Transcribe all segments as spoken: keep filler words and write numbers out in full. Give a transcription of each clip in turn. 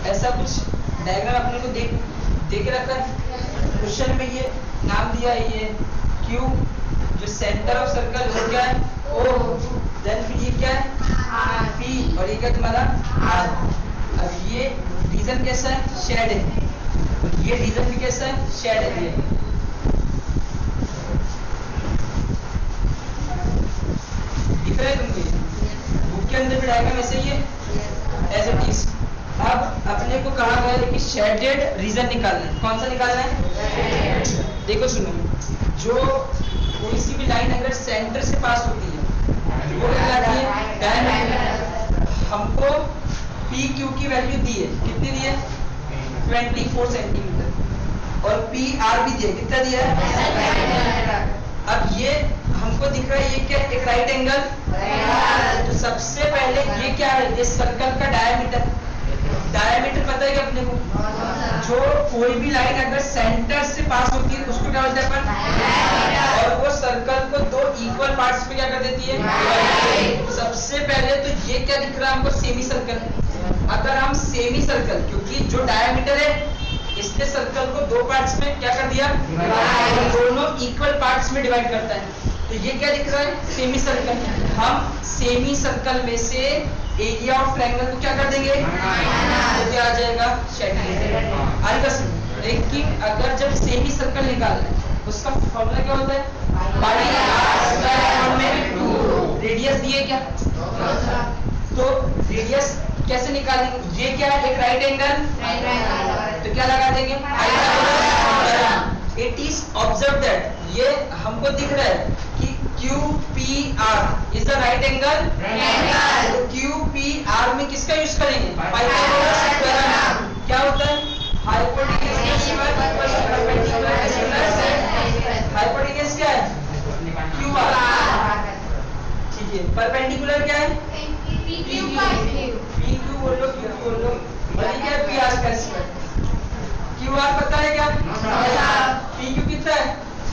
ऐसा कुछ डायग्राम अपने को देख दे के रखा है। क्वेश्चन में ये नाम दिया है, ये क्यू, जो सेंटर ऑफ सर्कल वो क्या है ओ, देन फिर ये क्या है पी, और ये क्या तुम्हारा आर। अब ये रीजन कैसा है, शेड है, और ये रीजन भी कैसा है, शेड है। ये दिख रहा है तुमको, बुक के अंदर भी डायग्राम ऐसे ही है एज इट इज। अब अपने को कहा गया है कि शेडेड रीजन निकालना है। कौन सा निकालना है, देखो सुनो, जो कोई सी भी लाइन अगर सेंटर से पास होती है वो कहलाती है डायमीटर। हमको पी क्यू की वैल्यू दी है, कितनी दी है, चौबीस सेंटीमीटर, और पी आर भी दिया, कितना दिया है। अब ये हमको दिख रहा है ये क्या, एक राइट एंगल। तो सबसे पहले ये क्या है, ये सर्कल का डायमीटर। डायमीटर पता है कि अपने को, जो कोई भी लाइन अगर सेंटर से पास होती है उसको क्या बोलते हैं अपन, और वो सर्कल को दो इक्वल पार्ट्स में क्या कर देती है। सबसे पहले तो ये क्या दिख रहा है हमको, सेमी सर्कल। अगर हम सेमी सर्कल, क्योंकि जो डायमीटर है इसने सर्कल को दो पार्ट्स में क्या कर दिया, दोनों इक्वल पार्ट्स में डिवाइड करता है। तो ये क्या दिख रहा है, सेमी सर्कल। हम सेमी सर्कल में से एरिया ऑफ ट्रायंगल को क्या कर देंगे, तो क्या आ जाएगा, शेड। आएगा। लेकिन अगर जब सेमी सर्कल निकालना है उसका फॉर्मूला क्या होता है, पाई आर स्क्वायर में टू। रेडियस दिए क्या, तो रेडियस कैसे निकालेंगे, ये क्या है, एक राइट एंगल, तो क्या लगा देंगे, इट इज ऑब्जर्व दैट, ये हमको दिख रहा है कि Q P R is the right angle. तो क्यू पी आर में किसका यूज करेंगे, पाइथागोरस थ्योरम। क्या होता है, हाइपोटेन्यूज हाइपोटेन्यूज क्या है, क्यू आर, ठीक है। परपेंडिकुलर क्या है, पी क्यू बोलो, क्यू बोलो, और क्या है, पी आर का स्क्वायर। क्यू आर पता है क्या, पी क्यू कितना है,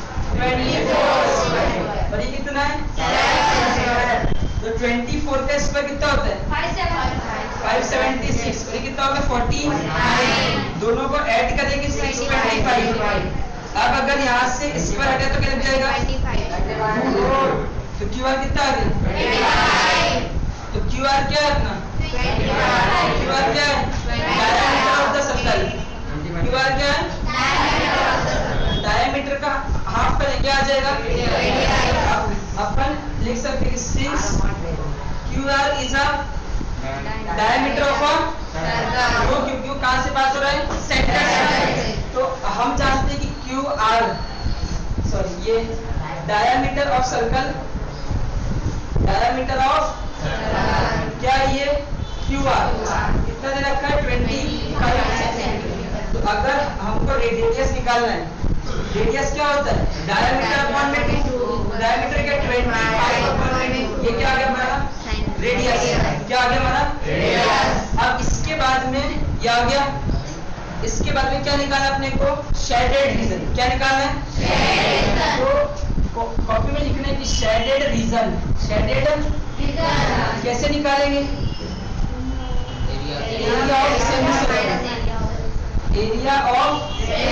चौबीस, और ये कितना है, तो चौबीस का स्क्वायर कितना होता है, पाँच सौ छिहत्तर, और ये कितना होगा, चालीस। दोनों को ऐड करेंगे छह सौ पच्चीस। अब अगर यहाँ से स्क्वायर हटे तो क्या लग जाएगा, तो क्यू आर कितना आ गया, तो क्यू आर क्या है अपना, क्यू आर क्या है, diameter of the circle. Q R क्या है, डायमीटर का हाफ करें क्या आ जाएगा, अपन लिख सकते हैं since Q R is a diameter of वो, क्योंकि वो कहां से पास हो रहा है, सेंटर से। तो हम जानते हैं कि क्यू आर, सॉरी ये diameter of circle, diameter of क्या ये क्यू आर कितना दे रखा है, पच्चीस। तो अगर हमको रेडियस निकालना है, रेडियस क्या होता है, डायमीटर अपॉन में टू, डायमीटर क्या पच्चीस अपॉन में टू, ये क्या आ गया हमारा रेडियस, क्या आ गया हमारा रेडियस। अब इसके बाद में ये आ गया, इसके बाद में क्या निकालना अपने को, शेडेड रीजन। क्या निकालना है, तो कॉपी में लिखना है कि शेडेड रीजन। शेडेड कैसे निकालेंगे, area of semi circle, area of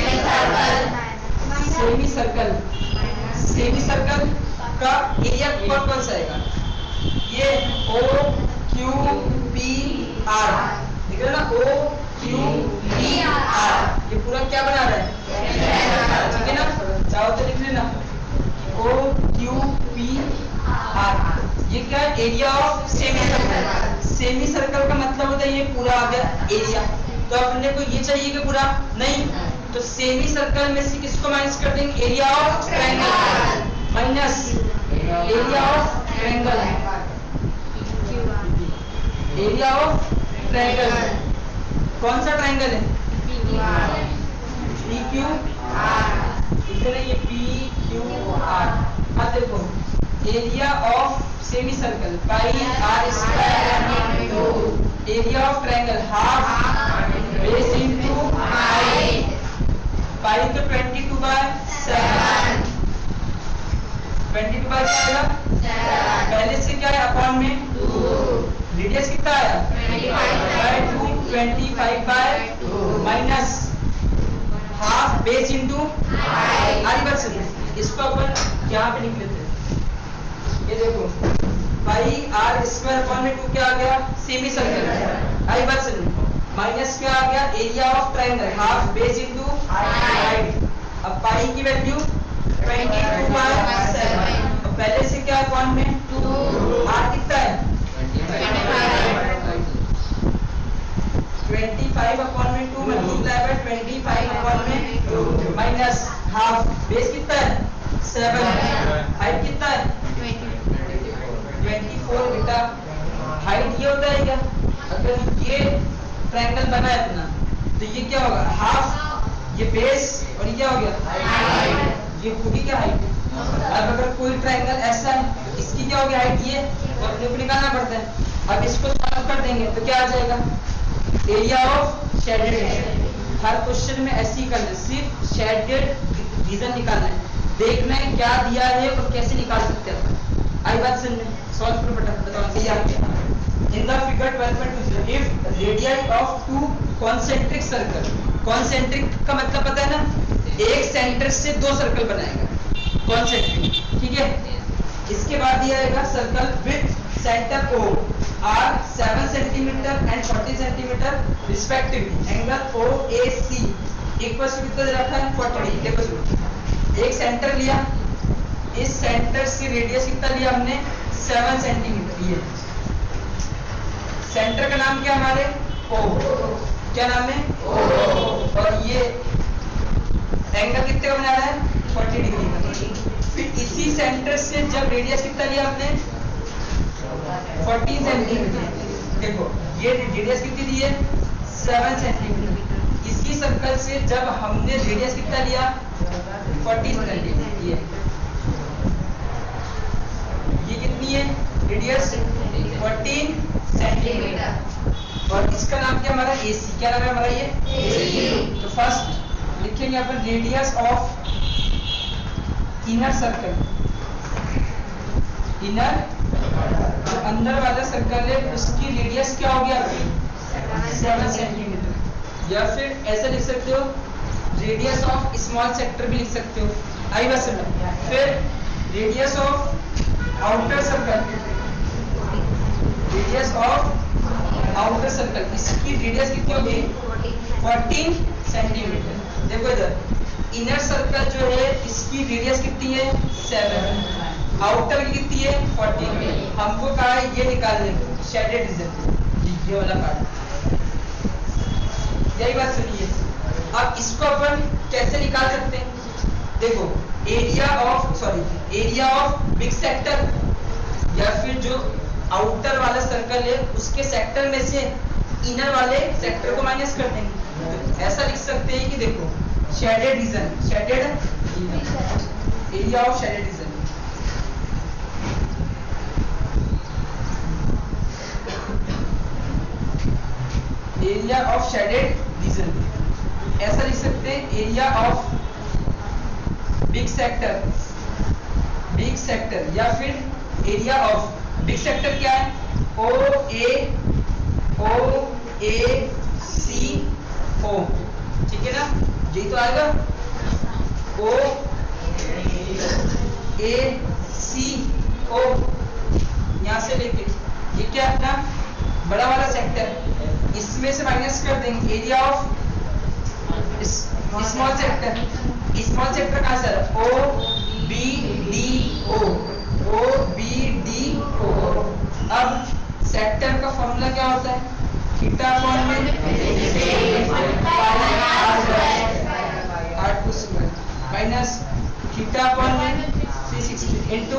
semi circle, semi circle का एरिया कौन कौन सा आएगा, ये ओ क्यू पी आर, देख रहे ना, ओ क्यू पी आर, ये पूरा क्या बना रहा है, ठीक है ना, चाहो तो लिख लेना, ओ क्यू पी आर। ये क्या है, area of semi circle. Semi circle का मतलब होता है ये पूरा आ गया एरिया। तो अपने को ये चाहिए कि पूरा नहीं, तो सेमी सर्कल में से किसको माइनस कर देंगे, area of triangle minus area of triangle, area of triangle. कौन सा ट्रायंगल है, पी क्यू आर, इधर ये पी क्यू आर। अब देखो area of semi circle pi R square two, area of triangle half base into pi, pi तो बाईस by seven, बाईस बाय क्या आएगा, पहले से क्या है अपॉन में टू, रेडियस कितना आया, twenty five by minus half base into आई बात सुनिए, इसको अपन यहाँ पे लिख लेते हैं। ये देखो पाई आर स्क्वायर अपॉन में टू क्या आ गया, सेमी सर्कल। आई बात सुनिए, माइनस क्या आ गया, area of triangle half base into height. अब पाई की value twenty two by seven, अब पहले से क्या अपॉन में टू, आर कितना है ट्वेंटी फाइव अपॉन में two multiply by twenty five upon में टू माइनस हाफ बेस कितना है सेवन, हाइट कितना है ट्वेंटी फोर। बेटा हाइट ये होता है क्या, अगर ये ट्रायंगल बना है अपना तो ये क्या होगा हाफ, ये बेस और ये क्या हो गया, ये होगी क्या हाइट। अब अगर कोई ट्रायंगल ऐसा है इसकी क्या होगी हाइट, ये और अपने को निकालना पड़ता है। अब इसको सॉल्व कर देंगे तो क्या आ जाएगा, एरिया ऑफ शेडेड रीजन। हर क्वेश्चन में ऐसे ही करना, सिर्फ शेडेड रीजन निकालना है, देखना है क्या दिया है और कैसे निकाल सकते हैं। आई बात सुनने, सॉल्व करो फटाफट, बताओ सही आ गया। In the figure twelve point two zero if radius of two concentric circle, concentric का मतलब पता है ना, एक सेंटर से दो सर्कल बनाएगा कॉन्सेंट्रिक, ठीक है। इसके बाद दिया जाएगा circle with centre O R seven centimetre and forty centimetre respectively, angle O A C equal to कितना दे रखा है फोर्टी डिग्री। देखो सुनो, एक सेंटर लिया, इस सेंटर से रेडियस कितना लिया हमने सेवन सेंटीमीटर, ये सेंटर का नाम क्या हमारे ओ, क्या नाम है ओ, और ये एंगल कितने का बना रहा है फोर्टी डिग्री का। फिर इसी सेंटर से जब रेडियस कितना लिया हमने फोर्टीन सेंटीमीटर, देखो ये रेडियस कितनी दी है सेवन सेंटीमीटर, इसी सर्कल से जब हमने रेडियस कितना लिया फोर्टीन सेंटीमीटर, ये ये कितनी है रेडियस फोर्टीन सेंटीमीटर, और इसका नाम क्या हमारा एसी, क्या नाम है हमारा ये एसी। तो फर्स्ट लिखेंगे अपन radius of inner circle, inner जो अंदर वाला सर्कल है उसकी रेडियस क्या होगी आपकी सेवन सेंटीमीटर, या फिर ऐसा लिख सकते हो रेडियस ऑफ स्मॉल सेक्टर भी लिख सकते हो। आई बस फिर radius of outer circle, radius of outer circle, इसकी रेडियस कितनी होगी फोर्टीन सेंटीमीटर। देखो इधर इनर सर्कल जो है इसकी रेडियस कितनी है सेवन, आउटर की कितनी है फोर्टीन। हमको कहा है ये निकालने को शेडेड रीजन, ये वाला पार्ट, यही बात सुनिए। अब इसको अपन कैसे निकाल सकते हैं, देखो area of sorry area of big sector, या फिर जो आउटर वाला सर्कल है उसके सेक्टर में से इनर वाले सेक्टर को माइनस कर देंगे। तो ऐसा लिख सकते हैं कि देखो shaded region, shaded area of shaded region, area of shaded region, ऐसा लिख सकते हैं area of big sector, big sector, या फिर एरिया ऑफ बिग सेक्टर क्या है ओ ए ओ ए सी ओ, ठीक है ना, यही तो आएगा ओ ए सी ओ, यहां से लेके ये क्या अपना बड़ा वाला सेक्टर, इसमें से माइनस कर देंगे area of small sector, small sector कहां से O B D O, O B D O. अब सेक्टर का फॉर्मूला क्या होता है थीटा अपॉन में आठ को स्क्वायर माइनस थीटा अपॉन में थ्री सिक्सटी इनटू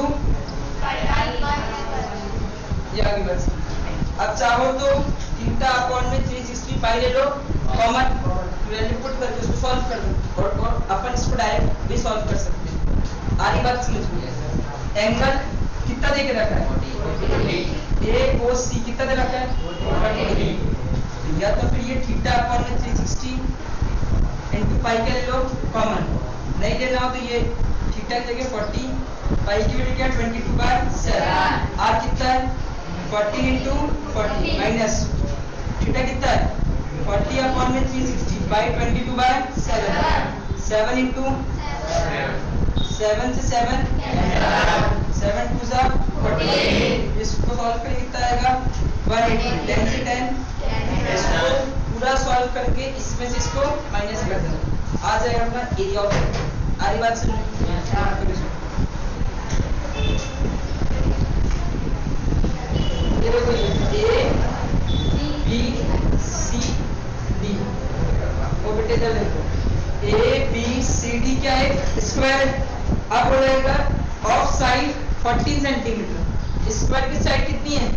ये आगे बढ़। अब चाहो तो थीटा अपॉन में थ्री सिक्सटी पाई ले लो कॉमन, वैल्यू पुट करके उसको सॉल्व कर दो, और, और अपन इसको डायरेक्ट भी सॉल्व कर सकते हैं। आधी बात समझ में, एंगल कितना दे के रखा है ए ओ सी, कितना दे रखा है, या तो फिर ये थीटा अपॉन में थ्री सिक्सटी इनटू पाई का ले लो कॉमन, नहीं लेना हो तो ये थीटा की जगह फोर्टी, पाई की वैल्यू क्या है twenty two by seven, R कितना है forty into forty minus theta कितना है अपॉन में three sixty by twenty two by seven seven into seven से सेवन सेवन टू सा फोर्टीन। इसको सॉल्व करके कितना आएगा वन एटी। टेन से टेन इसको पूरा सॉल्व करके इसमें से इसको माइनस कर देना, आ जाएगा अपना एरिया ऑफ सर्कल। आरी बात सुन ये देखो ए बी सी डी वो बेटे इधर देखो ए बी सी डी क्या है स्क्वायर। अब हो जाएगा of side fourteen centimetre, square की साइड कितनी है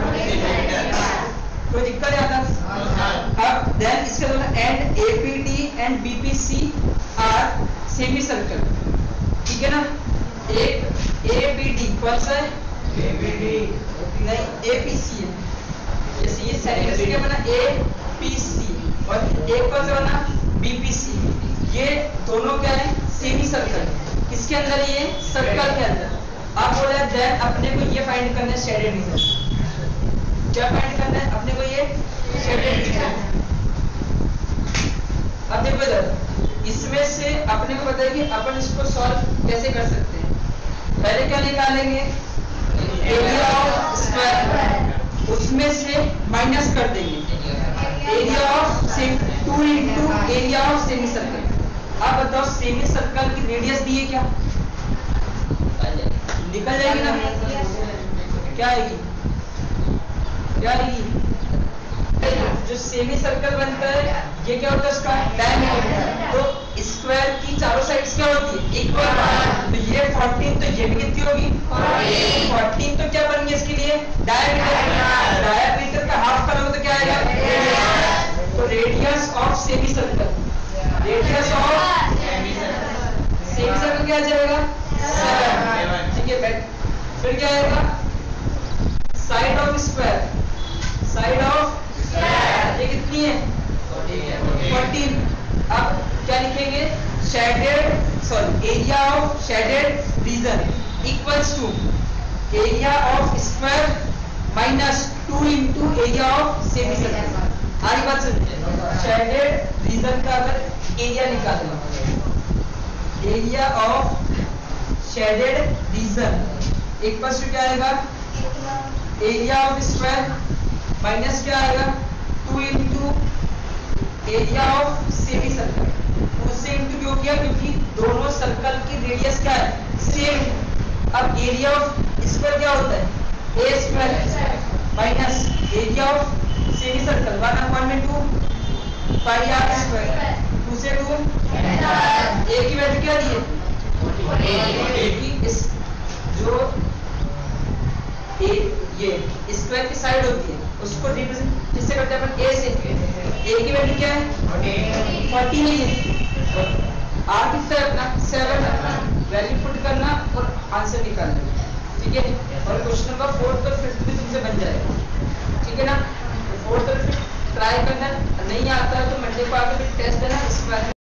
कोई दिक्कत है? अब देन इसके बाद and A P D and B P C are semi circle, ठीक है ना। एक ए बी डी कौन सा है? ए बी डी नहीं ए पी सी है। जैसे ये सेंटर क्या बना ए पी सी और एक कौन सा बना बी पी सी। ये दोनों क्या है सेमी सर्कल, किसके अंदर? ये सर्कल के अंदर। अब बोला देन अपने को ये फाइंड करना है शेडेड रीजन। क्या फाइंड करना है अपने को? ये शेडेड रीजन। अब देखो इधर इसमें से अपने को बताइए कि अपन इसको सॉल्व कैसे कर सकते हैं। पहले क्या निकालेंगे एरिया ऑफ स्क्वायर, उसमें से माइनस कर देंगे area of two into area of semi circle. अब बताओ सेमी सर्कल की रेडियस दी है क्या? निकल जाएगी ना। क्या आएगी? क्या आएगी? जो सेमी सर्कल बनता है ये क्या होता है उसका डायमीटर। तो स्क्वायर की चारों साइड्स क्या होती है इक्वल। तो ये फोर्टीन तो ये भी कितनी होगी फोर्टीन। तो क्या बन गया इसके लिए डायमीटर। डायमीटर का हाफ करोगे तो क्या आएगा? तो radius of semi circle, radius of semi circle क्या आ जाएगा सेवन, ठीक है बैठ। फिर क्या आएगा side of square, side of ये कितनी है फोर्टीन। अब क्या लिखेंगे shaded sorry area of shaded region equals to area of square minus two into area of semi circle. आरी बात सुनिए, शेडेड रीजन का अगर एरिया निकालना, area of shaded region equals to क्या आएगा एरिया ऑफ स्क्वायर माइनस क्या आएगा two into area of semi circle. उससे इंटू क्यों किया? क्योंकि दोनों सर्कल की रेडियस क्या है सेम। अब एरिया ऑफ स्क्वायर क्या होता है A square minus area of semi circle one upon में two pi R square. Two से टू ए की वैल्यू क्या दी है ए की इस जो ए ये स्क्वायर की साइड होती है उसको रिप्रेजेंट किससे करते हैं अपन ए से। ए की वैल्यू क्या है फोर्टीन है। आर कितना है अपना सेवन। वैल्यू पुट करना और आंसर निकालना, ठीक है। और क्वेश्चन नंबर फोर्थ और फिफ्थ भी तुमसे बन जाएगा, ठीक है ना। फोर्थ और फिफ्थ ट्राई करना, नहीं आता है तो मंडे को आकर टेस्ट देना इस बार।